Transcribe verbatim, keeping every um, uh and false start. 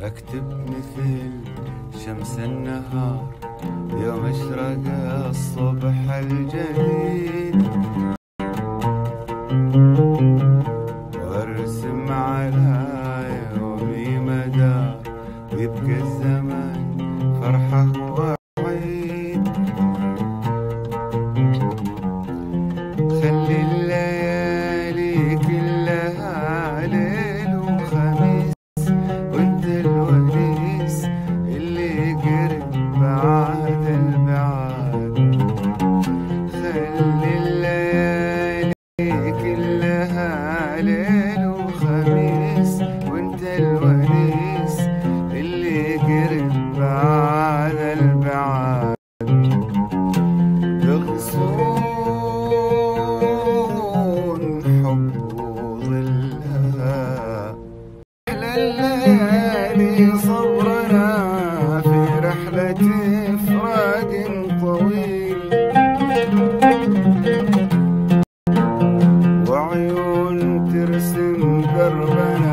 أكتب مثل شمس النهار يوم اشرق الصبح الجديد، وارسم على يومي مدار ويبقى الزمن فرحة وعيد. خلي الليالي كلها ليل وخميس وانت الونيس اللي قرب بعد البعاد. خلي الليالي كلها ليل وخميس وانت الونيس اللي قرب بعد البعاد. يغصون حب وظلها أحلى الليالي صبرنا في رحلة إفراد طويل، وعيون ترسم دربنا